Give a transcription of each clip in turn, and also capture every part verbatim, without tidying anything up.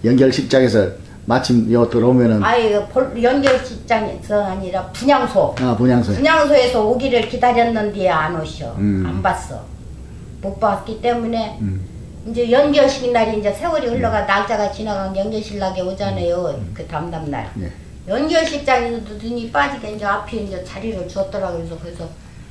연결식장에서 마침 요 들어오면은 아이 연결식장에서 아니라 분향소. 아 분향소. 분향소에서 오기를 기다렸는데 안 오셔. 음. 안 봤어. 못 봤기 때문에 음. 이제 연결식 날이 이제 세월이 흘러가 날짜가 지나간 연결식 날에 오잖아요. 음. 그 다음날 날. 네. 연결식장에서도 눈이 빠지게 이제 앞에 이제 자리를 줬더라고요. 그래서 그래서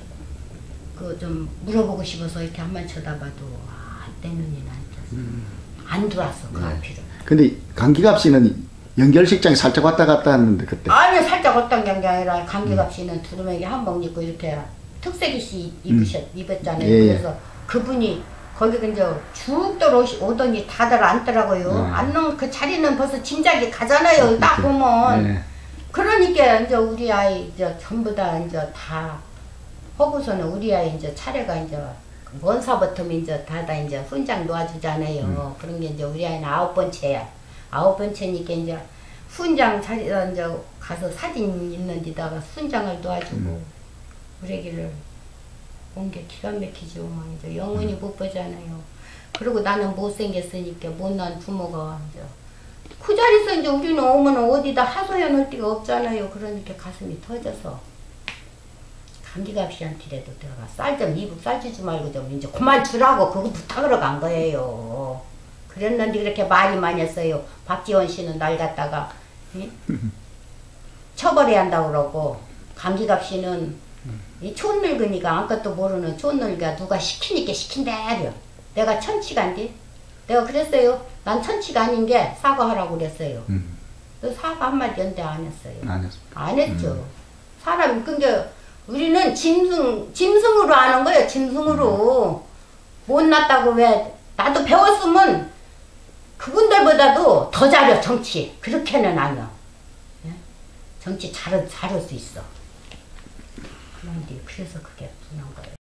그 좀 물어보고 싶어서 이렇게 한번 쳐다봐도 아, 내 눈이 나 있었어. 음. 안 들어왔어 그 네. 앞이로. 근데 감기갑 씨는 연결식장에 살짝 왔다 갔다 하는데 그때. 아니 살짝 어떤 게 아니라 감기갑 씨는 두루마기 한복 입고 이렇게 특색이씨 입으셨 음. 입었잖아요. 예, 예. 그래서 그분이 거기 이제 쭉 들어오시 오더니 다들 앉더라고요. 네. 앉는 그 자리는 벌써 짐작이 가잖아요. 딱 그렇죠. 보면. 네. 그러니까 이제 우리 아이 이제 전부 다 이제 다 하고서는 우리 아이 이제 차례가 이제 원사부터 이제 다다 이제 훈장 놓아주잖아요. 음. 그런 게 이제 우리 아이는 아홉 번째야. 아홉 번째니까 이제 훈장 자리 이제 가서 사진 있는 데다가 훈장을 놓아주고 음. 우리 애기를 온 게 기가 막히죠. 이제 영원히 음. 못 보잖아요. 그리고 나는 못생겼으니까 못난 부모가 이제 그 자리에서 이제 우리는 오면 어디다 하소연 할 데가 없잖아요. 그러니까 가슴이 터져서 감기갑 씨한테라도 내가 쌀 좀 이북 쌀 주지 말고 좀 이제 그만 주라고 그거 부탁으로 간 거예요. 그랬는데 그렇게 말이 많이 했어요. 박지원 씨는 날 갖다가 응? 처벌해야 한다고 그러고 감기갑 씨는 이 촌늙은이가 아무것도 모르는 촌늙이가 누가 시키니까 시킨대요. 내가 천치가 안돼. 내가 그랬어요. 난 천치가 아닌 게 사과하라고 그랬어요. 음. 너 사과 한마디 연대 안 했어요. 안 했어. 안 했죠. 음. 사람이 그게 우리는 짐승 짐승으로 하는 거예요. 짐승으로 음. 못났다고 왜 나도 배웠으면 그분들보다도 더 잘해 정치. 그렇게는 아니야. 예? 정치 잘 잘할 수 있어. 그런데 그래서 그게 분한 거예요.